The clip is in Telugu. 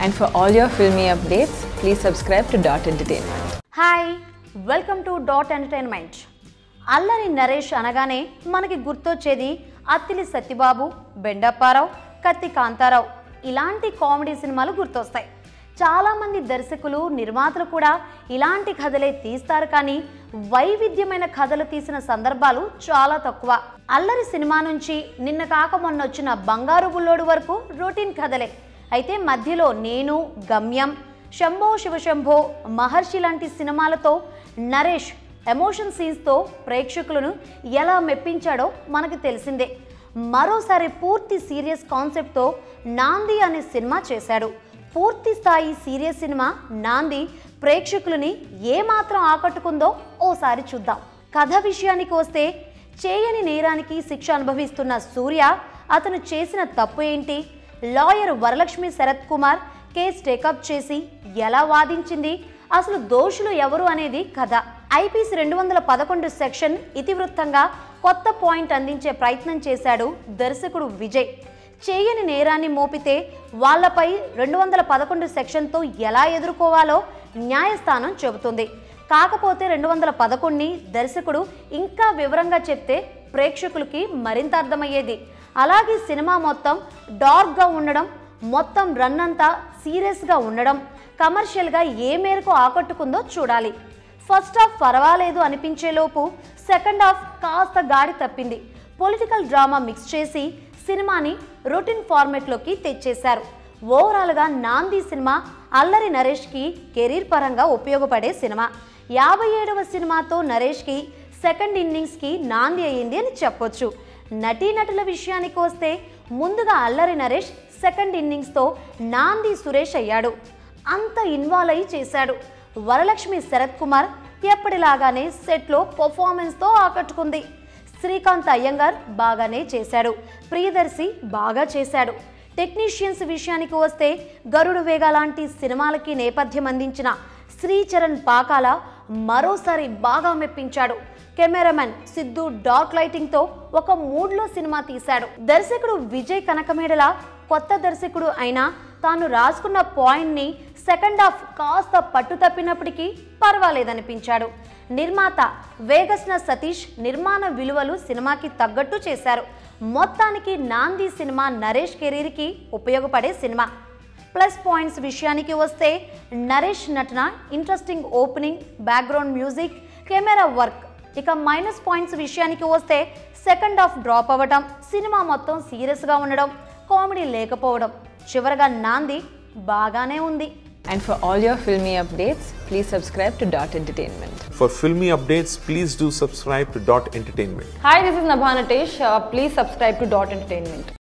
And for all your filmy updates, please subscribe to Dot Entertainment. Hi, welcome to Dot Entertainment. Allari Naresh అనగానే మనకి గుర్తొచ్చేది అత్తిలి సత్యబాబు, బెండప్పారావు, కత్తి కాంతారావు ఇలాంటి కామెడీ సినిమాలు గుర్తొస్తాయి. చాలామంది దర్శకులు, నిర్మాతలు కూడా ఇలాంటి కథలే తీస్తారు, కానీ వైవిధ్యమైన కథలు తీసిన సందర్భాలు చాలా తక్కువ. అల్లరి సినిమా నుంచి నిన్న కాక మొన్న వచ్చిన బంగారు బుల్లోడు వరకు రొటీన్ కథలే. అయితే మధ్యలో నేను, గమ్యం, శంభో శివశంభో, మహర్షి లాంటి సినిమాలతో నరేష్ ఎమోషన్ సీన్స్తో ప్రేక్షకులను ఎలా మెప్పించాడో మనకు తెలిసిందే. మరోసారి పూర్తి సీరియస్ కాన్సెప్ట్తో నాంది అనే సినిమా చేశాడు. పూర్తి స్థాయి సీరియస్ సినిమా నాంది ప్రేక్షకులని ఏమాత్రం ఆకట్టుకుందో ఓసారి చూద్దాం. కథ విషయానికి వస్తే, చేయని నేరానికి శిక్ష అనుభవిస్తున్న సూర్య, అతను చేసిన తప్పు ఏంటి, lawyer Varalakshmi Sarath Kumar case take up చేసి ఎలా వాదించింది, అసలు దోషులు ఎవరు అనేది కథ. ఐపీసీ 211 సెక్షన్ ఇతివృత్తంగా కొత్త పాయింట్ అందించే ప్రయత్నం చేశాడు దర్శకుడు విజయ్. చేయని నేరాన్ని మోపితే వాళ్లపై 211 సెక్షన్తో ఎలా ఎదుర్కోవాలో న్యాయస్థానం చెబుతుంది. కాకపోతే 211ని దర్శకుడు ఇంకా వివరంగా చెప్తే ప్రేక్షకులకి మరింత అర్థమయ్యేది. అలాగే సినిమా మొత్తం డార్క్గా ఉండడం, మొత్తం రన్ అంతా సీరియస్గా ఉండడం, కమర్షియల్గా ఏ మేరకు ఆకట్టుకుందో చూడాలి. ఫస్ట్ హాఫ్ పర్వాలేదు అనిపించేలోపు సెకండ్ హాఫ్ కాస్త గాడి తప్పింది. పొలిటికల్ డ్రామా మిక్స్ చేసి సినిమాని రొటీన్ ఫార్మెట్లోకి తెచ్చేశారు. ఓవరాల్గా నాంది సినిమా అల్లరి నరేష్కి కెరీర్ పరంగా ఉపయోగపడే సినిమా. 57వ సినిమాతో నరేష్కి సెకండ్ ఇన్నింగ్స్కి నాంది అయ్యింది అని చెప్పొచ్చు. నటీనటుల విషయానికి వస్తే, ముందుగా అల్లరి నరేష్ సెకండ్ ఇన్నింగ్స్తో నాంది సురేష్ అయ్యాడు. అంత ఇన్వాల్వ్ అయ్యి చేశాడు. వరలక్ష్మి శరత్ కుమార్ ఎప్పటిలాగానే సెట్లో పర్ఫార్మెన్స్తో ఆకట్టుకుంది. శ్రీకాంత్ అయ్యంగార్ బాగానే చేశాడు. ప్రియదర్శి బాగా చేశాడు. టెక్నీషియన్స్ విషయానికి వస్తే, గరుడు వేగ లాంటి సినిమాలకి నేపథ్యం అందించిన శ్రీచరణ్ పాకాల మరోసారి బాగా మెప్పించాడు. కెమెరామెన్ సిద్ధు డార్క్ లైటింగ్తో ఒక మూడ్లో సినిమా తీశాడు. దర్శకుడు విజయ్ కనకమేడల కొత్త దర్శకుడు అయినా తాను రాసుకున్న పాయింట్ని సెకండ్ హాఫ్ కాస్త పట్టు తప్పినప్పటికీ పర్వాలేదనిపించాడు. నిర్మాత వేగస్న సతీష్ నిర్మాణ విలువలు సినిమాకి తగ్గట్టు చేశారు. మొత్తానికి నాంది సినిమా నరేష్ కెరీర్కి ఉపయోగపడే సినిమా. ప్లస్ పాయింట్స్ విషయానికి వస్తే, నరేష్ నటన, interesting opening, background music, camera work. ఇక మైనస్ పాయింట్స్ విషయానికి వస్తే, సెకండ్ హాఫ్ డ్రాప్ అవ్వడం, సినిమా మొత్తం సీరియస్గా ఉండడం, కామెడీ లేకపోవడం. చివరగా నాంది బాగానే ఉంది. And for all your filmy updates, please subscribe to Dot Entertainment. For filmy updates, please do subscribe to Dot Entertainment. Hi, this is Nabha Natesh. Please subscribe to Dot Entertainment.